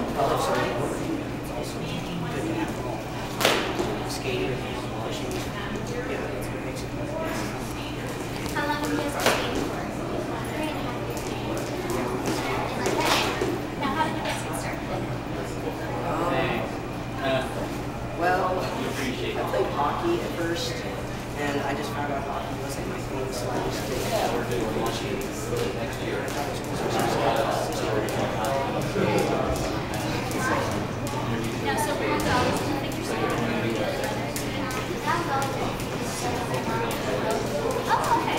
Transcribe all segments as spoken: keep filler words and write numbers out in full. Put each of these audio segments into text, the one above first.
love skating. It's also good to have skating, pushing. Yeah, it's what makes it fun. How long have you guys been skating for? Three and a half years. Now, how did you guys get started? Um, well, I played hockey at first, and I just found out hockey wasn't my thing, so I just did it. We're doing watching next year. I thought it was Now, so for you always been figure skating? Oh, okay.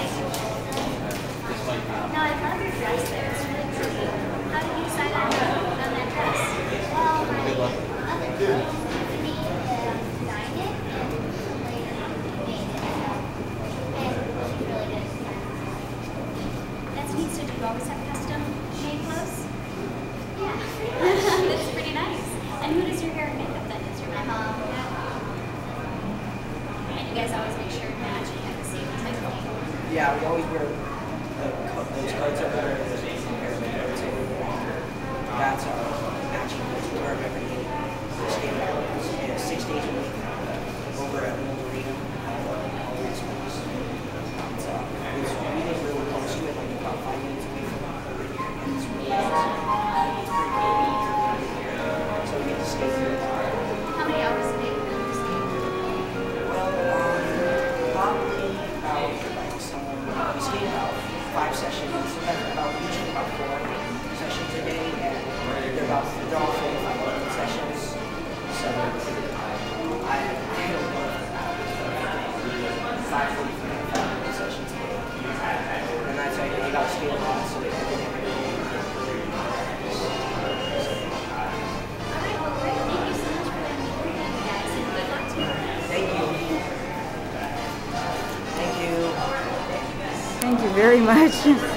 No, I love your dress there. It's really pretty. How did you decide on, on that dress? Well, my other girl, me, uh, designed it, and later made it. And she really did. That's neat. So do you always have custom made clothes? Yeah. That's pretty nice. And who does your hair and makeup then? Is your mom? And you guys always make sure to match and have the same type of thing? Yeah, we always wear the co those coats up there and the same hair and makeup too. That's our matching coats. We wear them every day. We're skating out yeah, six days a week over at the arena. Always schools. So it's, we live really close to it, like about five minutes away from over here. And it's really nice. It's pretty cool. So we get to skate here. How many hours a day do you skate? Well, um, probably about like someone, we skate about five sessions, about usually about four sessions a day, and they're about they're all forty-five minute sessions. So I I don't know five forty-five minute sessions a day, and that's why you got to skate a lot, so they have every day. Thank you so much for letting me bring you guys, and good luck to you. Thank you. Thank you. Thank you very much.